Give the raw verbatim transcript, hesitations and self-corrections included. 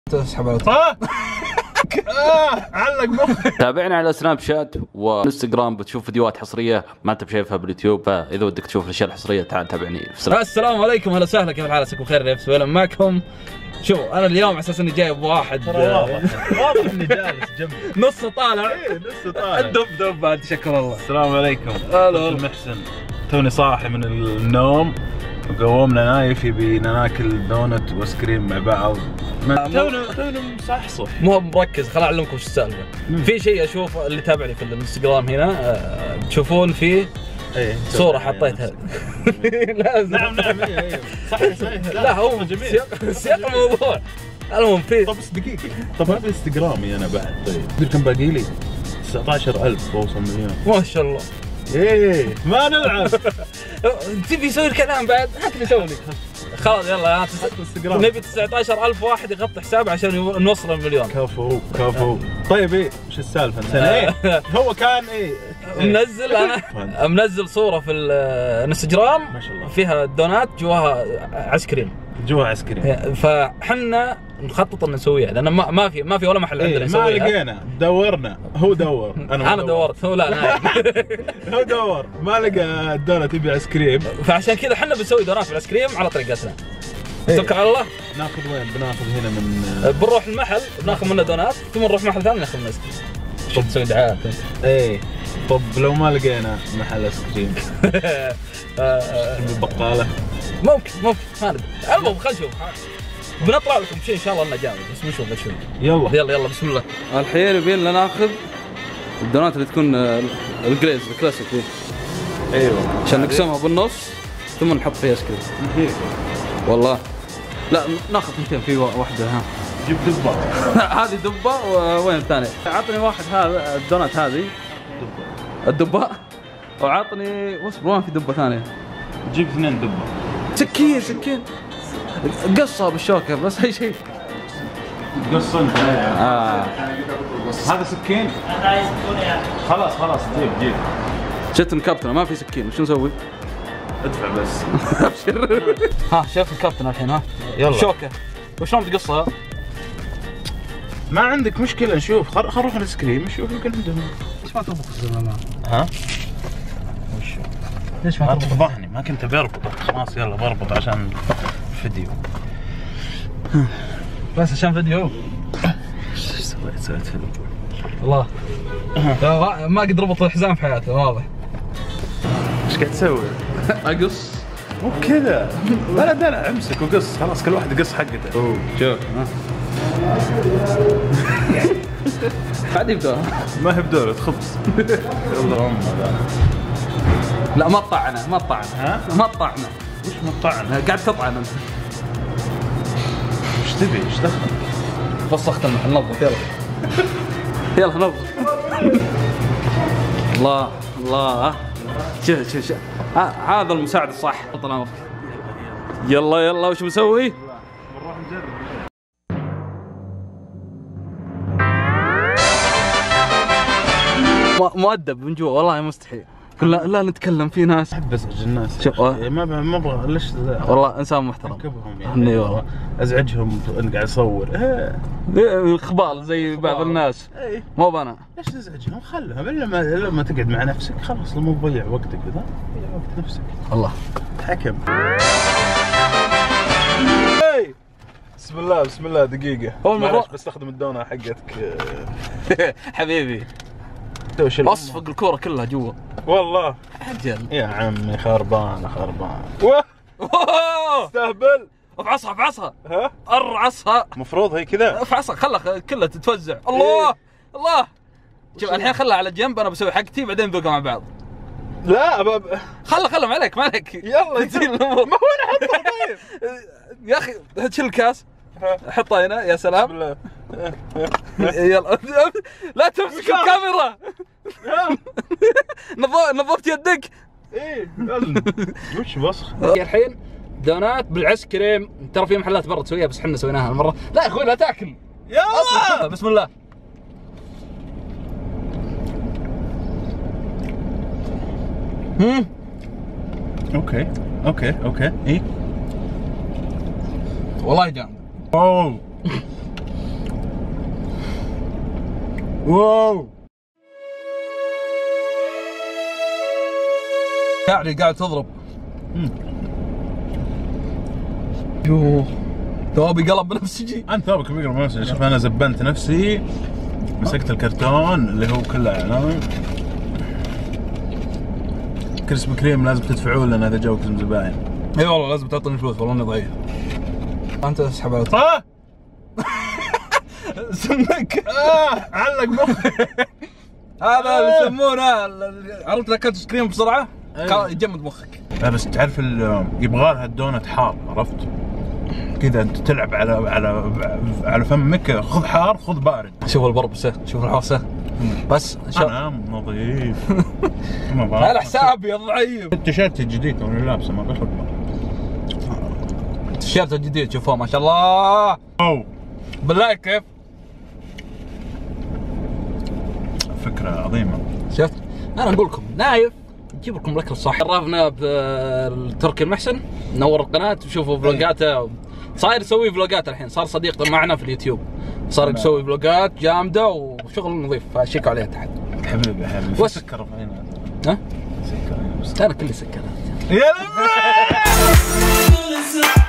تسحب على اه علق مخ. تابعنا على سناب شات وانستغرام، بتشوف فيديوهات حصريه ما انت شايفها باليوتيوب، فاذا ودك تشوف الاشياء الحصريه تعال تابعني في سناب. السلام عليكم، اهلا وسهلا، كيف الحال؟ عساكم بخير. نفس ولا معكم. شوفوا انا اليوم على اساس اني جايب واحد واضح واضح اني جالس جنبي نص طالع. ايه نص طالع. الدب دب بعد، شكر الله. السلام عليكم. هلا محسن، توني صاحي من النوم وقومنا نايف، يبينا ناكل دونت وايس كريم مع بعض. تونا تونا مصحصح، مو مركز. خل اعلمكم شو السالفه. في شيء اشوف اللي تابعني في الانستغرام هنا، أه تشوفون فيه ايه صوره حطيتها. لازم. نعم نعم ايه ايه صحيح صحيح. لا هو سياق سياق الموضوع. المهم في طب بس دقيقه، طب هذا انستغرامي انا بعد. طيب تدري كم باقي لي؟ تسعة عشر ألف بوصل مليون. ما شاء الله. ايه ما نلعب. تبي يسوي الكلام بعد؟ هات لي سوي لي. خلاص يلا انستغرام. نبي تسعة عشر ألف واحد يغطي حسابه عشان نوصل المليون. كفو كفو. طيب ايه وش السالفه؟ نسينا ايه؟ هو كان ايه؟ منزل انا منزل صوره في الانستغرام ما شاء الله فيها دونات جواها ايس كريم. جواها ايس كريم. فحنا نخطط ان نسويها لان ما ما في ما في ولا محل عندنا إيه يسويها. ما لقينا، دورنا، هو دور انا, أنا دورت هو لا انا. هو دور ما لقى الدونات يبي ايس كريم، فعشان كذا احنا بنسوي دونات بالايس كريم على طريقتنا. توكل على الله. ناخذ وين؟ بناخذ هنا من بنروح المحل بناخذ منه دونات، ثم نروح محل ثاني ناخذ منه ايس كريم. شوف تسوي دعايات. ايه طب لو ما لقينا محل ايس كريم بالبقاله ممكن ممكن ما ندري. المهم خلينا نشوف، بنطلع لكم شيء ان شاء الله انه جامد، بس بنشوف شوي. يلا يلا يلا بسم الله. الحين يبين ناخذ الدونات اللي تكون الجليز الكلاسيك دي، ايوه عشان نقسمها بالنص ثم نحط فيها ايس كريم. والله لا ناخذ اثنتين، في واحده ها جيب دبه. هذه دبه، وين الثانيه؟ عطني واحد هذا الدونات هذه الدبه، وعطني وصبر وين في دبه ثانيه؟ جيب اثنين دبه. سكين سكين قصها بالشوكه بس اي شيء. قص انت. اه هذا سكين؟ خلاص خلاص جيب جيب. شفت الكابتن ما في سكين، وش نسوي؟ ادفع بس. ابشر. ها شوف الكابتن الحين. ها يلا شوكه وشلون بتقصها؟ ما عندك مشكله، نشوف. خل نروح الايس كريم نشوف يمكن عندهم. ليش ما تربط الزلمه؟ ها؟ وش؟ ليش ما اربط ضحني، ما كنت بربط. خلاص يلا بربط عشان الفيديو. بس عشان فيديو. ايش سويت؟ سويت فيلم الله. ما قد ربط الحزام في حياته واضح. ايش قاعد تسوي؟ اقص مو بكذا، ولا دلع، امسك وقص. خلاص كل واحد يقص حقته. اوه شوف بعد يبدأ. ما هي بدورة خبز. يلا ام هذا. لا ما طعنه ما طعنه. ها؟ ما طعنه. وش مطعن؟ قاعد تطعن انت. وش تبي؟ ايش دخل؟ وسخت المحل، نظف يلا. يلا نظف. الله الله شوف شوف شوف هذا المساعد الصح. يلا يلا وش بنسوي؟ بنروح نجرب. مؤدب من جوا والله مستحيل. لا لا نتكلم في ناس. احب ازعج الناس. شوف ما ما ابغى ليش والله انسان محترم. اركبهم يعني والله ازعجهم وانا قاعد اصور. خبال زي بعض الناس. ايه مو بنا. ليش تزعجهم؟ خلهم الا ما لما تقعد مع نفسك خلاص. لما تضيع وقتك كذا ضيع وقت نفسك. الله تحكم. اي بسم الله بسم الله. دقيقة هو الموضوع بستخدم الدونة حقتك. حبيبي توش اصفق الكورة كلها جوا والله. اجل يا عمي خربان خربان. استهبل. افعصها افعصها. ها؟ ارعصها. المفروض هي كذا. افعصها خلها كلها تتوزع. الله الله. شوف الحين خلها على جنب، انا بسوي حقتي بعدين نذوقها مع بعض. لا أبب... خله خله ما عليك ما عليك. يلا تزين الامور. ما هو انا احطها. طيب يا اخي شيل الكاس حطها هنا. يا سلام. بالله. يلا لا تمسك الكاميرا. نظفت يدك. ايه لازم. وش وسخ؟ الحين دونات بالعيس كريم، ترى في محلات برا تسويها بس احنا سويناها المره. لا يا اخوي لا تاكل. يلا بسم الله. هم اوكي اوكي اوكي. ايه والله جامد. اوه واو يعني قاعد تضرب. يوه ثوابي قلب بنفسجي. انت ثوبك بيقلب بنفسجي. شوف انا زبنت نفسي، مسكت الكرتون اللي هو كله اعلان. كريسبي كريم لازم تدفعوا لنا اذا جاوكم زباين. اي والله لازم تعطيني فلوس والله اني ضعيف. انت اسحب على اه سمك. اه علق مخي. هذا اللي يسمونه عرفت لك اكلت كريم بسرعه يجمد مخك. لا بس تعرف يبغى لها الدونت حار، عرفت؟ كذا انت تلعب على على على فمك، خذ حار خذ بارد. شوف البربسه، شوف الحوسه. بس انا نظيف. على حسابي يا ضعيف. التيشيرت الجديد وانا لابسه ما بشرب. التيشيرت الجديد شوفوه ما شاء الله. اوه بالله كيف؟ فكرة عظيمة. شفت؟ انا اقول لكم نايف نجيب لكم الاكل الصحي. عرفنا بتركي المحسن، نور القناة وشوفوا فلوقاته. صاير يسوي فلوقات الحين، صار صديق معنا في اليوتيوب، صار يسوي فلوقات جامدة وشغل نظيف، فشيكوا عليه تحت. حبيبي حبيبي. وش سكر هنا. ها؟ سكر هنا. انا كلي سكرات. يا